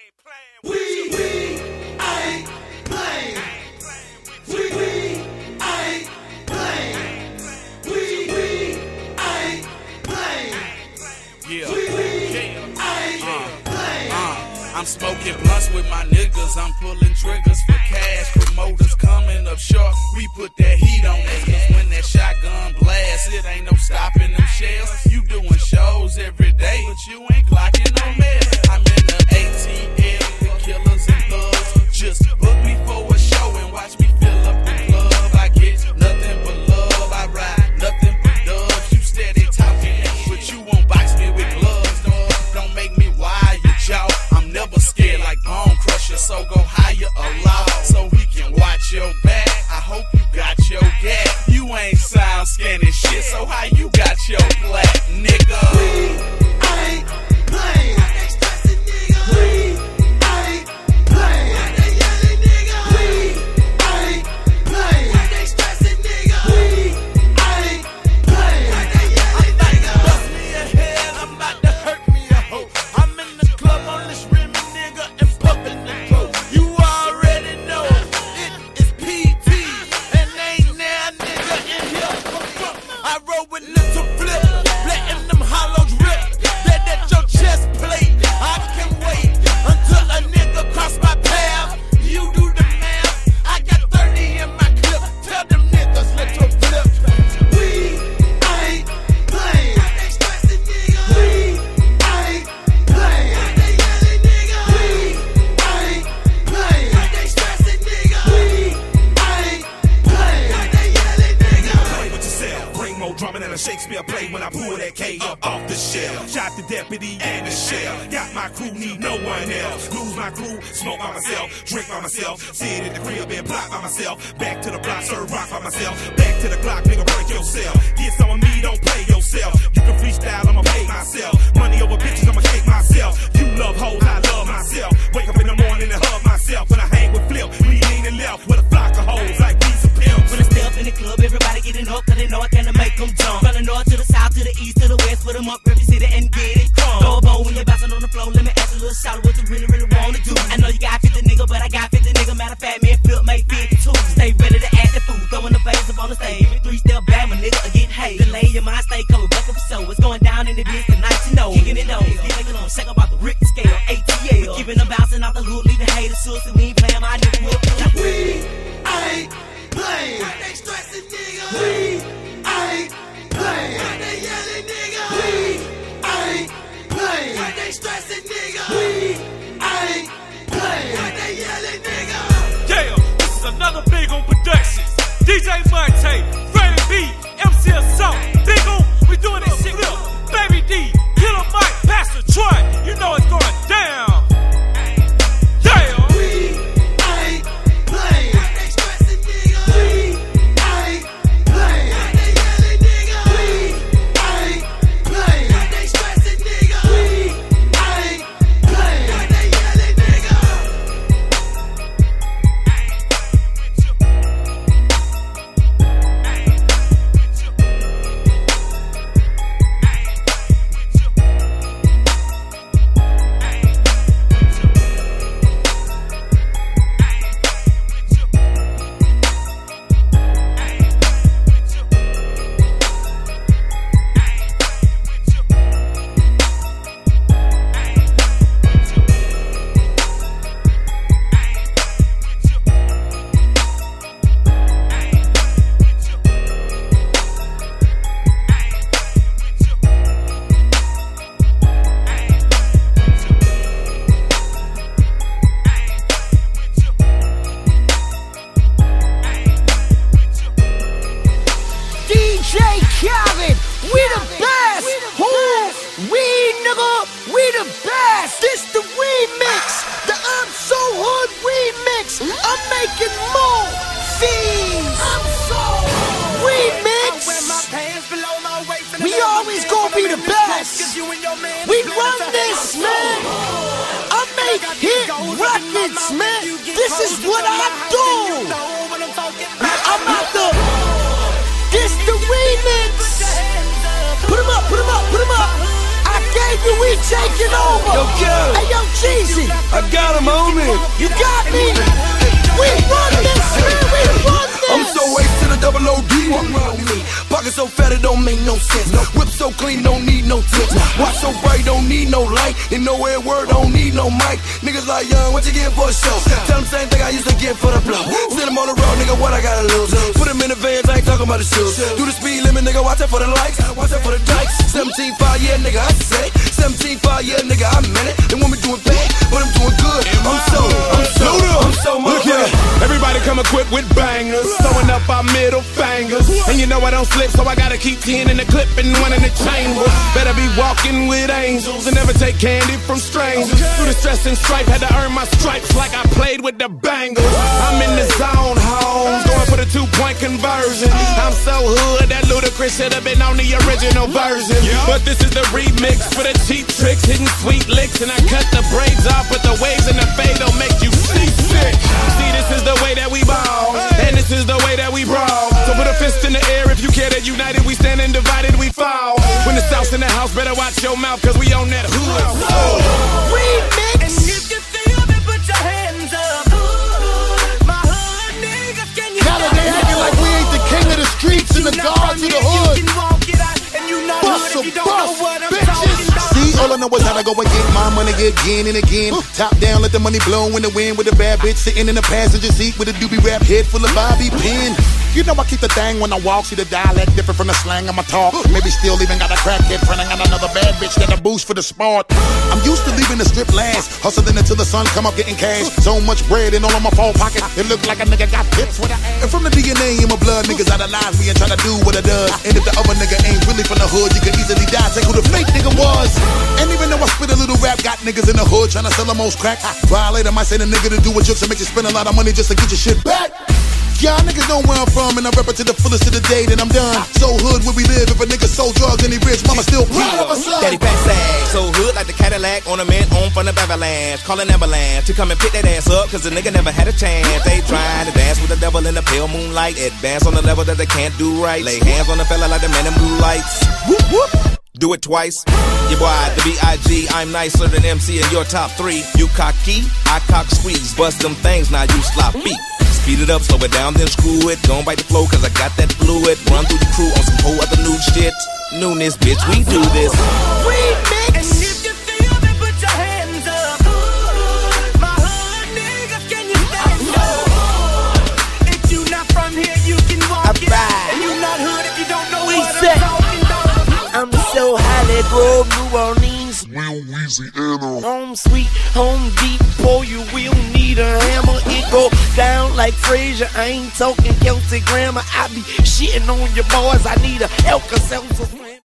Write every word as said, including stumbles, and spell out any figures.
We, we ain't playing. We, we ain't playing. We, we ain't playing. Yeah. We, we yeah. ain't uh, playing. Uh, I'm smoking blunts with my niggas. I'm pulling triggers for cash. Promoters coming up short. We put that heat on that. Cause when that shotgun blast, it ain't no stopping them shells. You doing shows every day, but you ain't clocking no mess. I'm in the A T L, the killers and thugs. Just book me for a show and watch me fill up the club. I get nothing but love. I ride nothing but dubs. You steady talking, but you won't box me with gloves. Dog. Don't make me wire your jaw. I'm never scared like Bone Crusher, so go hire a law so he can watch your back. I hope you got your gap. You ain't sound scanning shit, so how you got your black, nigga? We ain't playing. We ain't playing. We ain't playing. We ain't playing. Bust me a head, I'm about to hurt me a hoe. I'm in the club on this rim, nigga, and pumping the pro. You already know it is P T, and ain't now nigga in here. I roll with little flip, letting them hollows rip. Let that your chest plate. I can wait until a nigga cross my path. You do the math. I got thirty in my clip. Tell them niggas little flip. We ain't playing. We ain't playing. We ain't playing. We ain't playing. Play with yourself. Bring more drumming than a Shakespeare play when I pull that K up off the shelf. Shot the deputy and the shell. Got my crew, need no one else. Lose my crew, smoke by myself, drink by myself, sit at the crib and block by myself. Back to the block, serve rock by myself. Back to the clock, nigga, break yourself. Get some of me, don't play yourself. You can freestyle, I'ma pay myself. Money over bitches, I'ma cake myself. You love hoes, I love myself. Wake up in the morning and hug myself. When I hang with Flip, we leaning left with a flock of hoes like these are pimps. When I step in the club, everybody getting up, cause they know I can't make them jump. From the north to the south, to the east, to the west, put them up, rip the city and get it crunk. Throw a bow when you're bouncing on the floor, let me ask a little shout what you really, really wanna do. I know you got fifty nigga, but I got fifty nigga, matter of fact, me and Flip make fifty-two. Stay ready to act the fool, throwing the bass up on the stage. Give me three step back, my nigga, again, hey. Delay your mind, stay covered, buckle for show. It's going down in the bitch tonight, you know. Kicking it over, get making them shake about the Richter scale, A T L. We keeping them bouncing off the hook, leaving haters shook, so we ain't playing my nigga with. We ain't playing. We ain't playing. We ain't playing. We ain't playing. Yeah, this is another Big On Productions. D J Monte, Freddie B, M C Assault, Big On, we doing this shit up. Baby D, Killer Mike, Pastor Troy, you know it's going down. Yeah. We ain't playing. We ain't playing. We ain't playing. We ain't playing. We the best. Who? We, nigga. We the best. This the remix. The I'm So Hood remix. I'm making more fees. I'm so remix. We always gonna be the best. We run this, man. I make hit records, man. This is what I do. I'm out the. This the remix. Put him up, put him up, put him up. I gave you, we taking over. Yo, Q. Hey, yo, Jeezy. I got kind of moment. You got me. We run this, man. We run this. I'm so wasted a double O D. Walk around me. Pocket so fat it don't make no sense. Whip so clean don't need no tips. Watch so bright don't need no light. And nowhere word don't need no mic. Niggas like young, what you getting for a show? Tell them same thing I used to get for the blow. Send them on the road, nigga, what I gotta lose? Put them in the vans, I ain't talking about the shoes. Do the speed limit, nigga, watch out for the lights. Watch out for the dikes. seventeen five, yeah, nigga, I said it. seventeen five, yeah, nigga, I meant it. And when we doing bad, but I'm doing good. I'm so, I'm so, I'm so motherfucking. Everybody come equipped with bangers, throwing up our middle fingers. And you know I don't slip, so I gotta keep ten in the clip and one in the chamber. Better be walking with angels and never take candy from strangers. Through the stress and stripe, had to earn my stripes like I played with the Bengals. I'm in the zone, homes, going for the two-point conversion. I'm so hood that Ludacris should have been on the original version. But this is the remix for the cheap tricks, hitting sweet licks. And I cut the braids off, but the waves and the fade don't make you seasick. See, this is the way that we ball, and this is the way that we brawl. So put a fist in the air if you care that united we stand and divided we fall. When the South's in the house, better watch your mouth, cause we on that hood. Remix. And if you feel me, put your hands up. My hood niggas, can you Now that they acting like we ain't the king of the streets and the guards of the hood. You can walk it out, and you not Bust hood if you a don't know bust, what I'm bitches. talking about. See, all I know is how to go and get my money again and again. Top down, let the money blow in the wind with a bad bitch sitting in the passenger seat with a doobie rap head full of Bobby pin. You know I keep the thing when I walk, see the dialect different from the slang I'ma talk. Maybe still even got a crackhead friend, I got another bad bitch that a boost for the smart. I'm used to leaving the strip last, hustling until the sun come up getting cash. So much bread in all of my phone pocket, it look like a nigga got pips with a ass. And from the D N A in my blood, niggas idolize me and try to do what I does. And if the other nigga ain't really from the hood, you can easily die. Take who the fake nigga was. And even though I spit a little rap, got niggas in the hood trying to sell the most crack. Violator might say the nigga to do a jokes and make you spend a lot of money just to get your shit back. Y'all niggas know where I'm from, and I rep it to the fullest of the day, then I'm done. So hood where we live, if a nigga sold drugs and he rich, mama still proud of us. Daddy fat sag, so hood like the Cadillac, ornament on front of Avalanche. Calling ambulance to come and pick that ass up, cause the nigga never had a chance. They trying to dance with the devil in the pale moonlight. Advance on the level that they can't do right. Lay hands on the fella like the man in blue lights. Whoop whoop. Do it twice. Your boy, the B I G I'm nicer than M C in your top three. You cocky, I cock squeeze. Bust them things, now you sloppy. Speed it up, slow it down, then screw it. Don't bite the flow, cause I got that fluid. Run through the crew on some whole other new shit. Newness, bitch, we do this. Remix. And if you feel me, put your hands up. My hood niggas, can you stand up? If you not from here, you can walk it out. And you not hood if you don't know We what set. I'm talking about. I'm so Holly Grove, New Orleans. Louisiana. Home sweet, home deep, pour you will need a hammer. It go down like Frazier. I ain't talking Celtic grammar. I be shitting on your boys. I need a Alka-Seltzer.